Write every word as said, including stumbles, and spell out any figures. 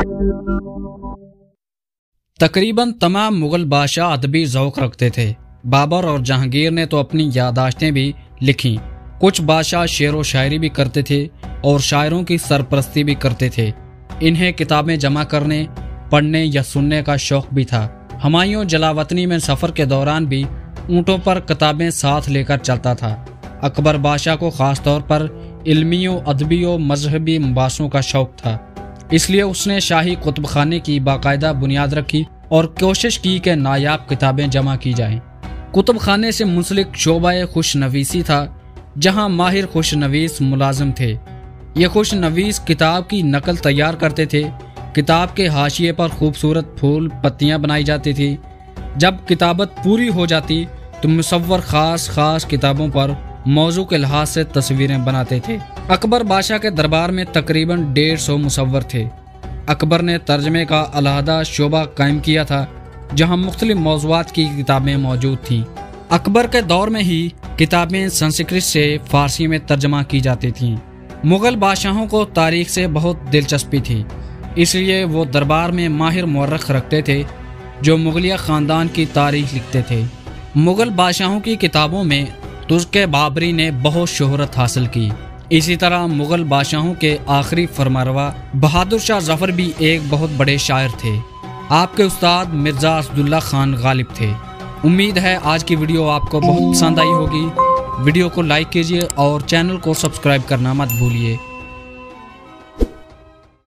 تقریباً تمام مغل بادشاہ ادبی ذوق رکھتے تھے۔ بابر اور جہانگیر نے تو اپنی یادداشتیں بھی لکھیں۔ کچھ بادشاہ شعر و شاعری بھی کرتے تھے اور شاعروں کی سرپرستی بھی کرتے تھے۔ انہیں کتابیں جمع کرنے، پڑھنے یا سننے کا شوق بھی تھا۔ ہمایوں جلاوطنی میں سفر کے دوران بھی اونٹوں پر کتابیں ساتھ لے کر چلتا تھا۔ اکبر بادشاہ کو خاص طور پر علمی و ادبی و مذہبی مباحثوں کا شوق تھا، اس لیے اس نے شاہی کتب خانے کی باقاعدہ بنیاد رکھی اور کوشش کی کہ نایاب کتابیں جمع کی جائیں۔ کتب خانے سے منسلک شعبہ خوش نویسی تھا، جہاں ماہر خوش نویس ملازم تھے۔ یہ خوش نویس کتاب کی نقل تیار کرتے تھے۔ کتاب کے حاشیے پر خوبصورت پھول پتیاں بنائی جاتی تھی۔ جب کتابت پوری ہو جاتی تو مصور خاص خاص کتابوں پر موضوع کے لحاظ سے تصویریں بناتے تھے۔ اکبر بادشاہ کے دربار میں تقریباً ڈیڑھ سو مصور تھے۔ اکبر نے ترجمے کا علیحدہ شعبہ قائم کیا تھا، جہاں مختلف موضوعات کی کتابیں موجود تھیں۔ اکبر کے دور میں ہی کتابیں سنسکرت سے فارسی میں ترجمہ کی جاتی تھیں۔ مغل بادشاہوں کو تاریخ سے بہت دلچسپی تھی، اس لیے وہ دربار میں ماہر مورخ رکھتے تھے جو مغلیہ خاندان کی تاریخ لکھتے تھے۔ مغل بادشاہوں کی کتابوں میں ترک بابری نے بہت شہرت حاصل کی۔ اسی طرح مغل بادشاہوں کے آخری فرمانروا بہادر شاہ ظفر بھی ایک بہت بڑے شاعر تھے۔ آپ کے استاد مرزا اسداللہ خان غالب تھے۔ امید ہے آج کی ویڈیو آپ کو بہت پسند آئی ہوگی۔ ویڈیو کو لائک کیجیے اور چینل کو سبسکرائب کرنا مت بھولیے۔